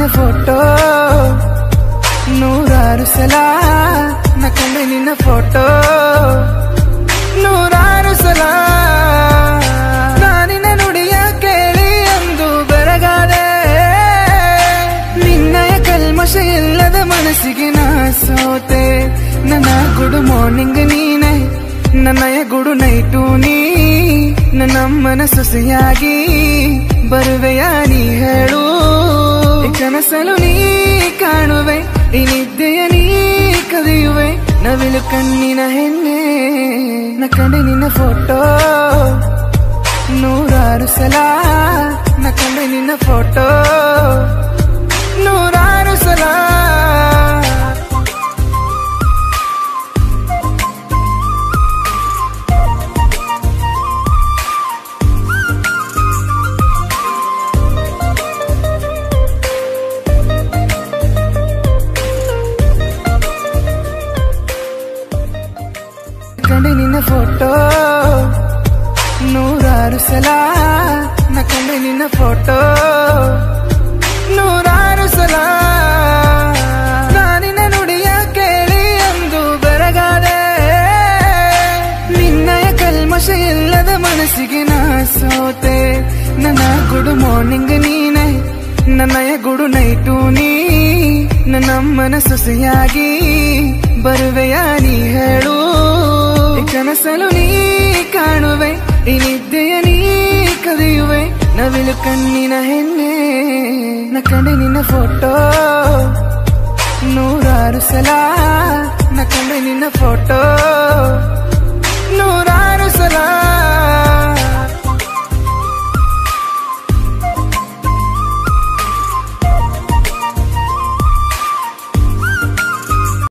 ನಿನ್ನ ಫೋಟೋ ನೂರಾರು ಸಲ ನ ಕಂಡೆ ನಿನ್ನ ಫೋಟೋ ನೂರಾರು ಸಲ ನಾನಿನ ನುಡಿಯ ಕೇಳಿ ಅಂದು ಬೆರಗಾದೆ ನಿನ್ನಯ ಕಲ್ಮಶ ಇಲ್ಲದ ಮನಸ್ಸಿಗೆ ನಾ ಸೋತೆ ನನ್ನ ಗುಡ್ ಮಾರ್ನಿಂಗ್ ನೀನೆ ನನ್ನಯ ಗುಡು ನೈಟು ನೀ ನನ್ನಮ್ಮನ ಸೊಸೆಯಾಗಿ ಬರುವೆಯ ನೀ ಹೇಳು ಕನಸಲು ನೀ ಕಾಣುವೆ ಈ ನಿದ್ದೆಯ ನೀ ಕದಿಯುವೆ ನವಿಲು ಕಣ್ಣಿನ ಹೆಣ್ಣೆ ನ ಕಂಡೆ ನಿನ್ನ ಫೋಟೋ ನೂರಾರು ಸಲ ನ ಕಂಡೆ ನಿನ್ನ ಫೋಟೋ ನೂರಾರು ಸಲ ಕಂಡೆ ನಿನ್ನ ಫೋಟೋ ನೂರಾರು ಸಲ ನ ಕಂಡೆ ನಿನ್ನ ಫೋಟೋ ನೂರಾರು ಸಲ ನಾನಿನ ನುಡಿಯ ಕೇಳಿ ಅಂದು ಬೆರಗಾದೆ ನಿನ್ನಯ ಕಲ್ಮಶ ಇಲ್ಲದ ಮನಸ್ಸಿಗೆ ನಾ ಸೋತೆ ನನ್ನ ಗುಡ್ ಮಾರ್ನಿಂಗ್ ನೀನೆ ನನ್ನಯ ಗುಡು ನೈಟು ನೀ ನನ್ನಮ್ಮನ ಸೊಸೆಯಾಗಿ ಬರುವೆಯ ನೀ ಹೇಳು ಕನಸಲು ನೀ ಕಾಣುವೆ ಈ ನಿದ್ದೆಯ ನೀ ಕದಿಯುವೆ ನವಿಲು ಕಣ್ಣಿನ ಹೆಣ್ಣೆ ನ ಕಂಡೆ ನಿನ್ನ ಫೋಟೋ ನೂರಾರು ಸಲ ನ ಕಂಡೆ ನಿನ್ನ ಫೋಟೋ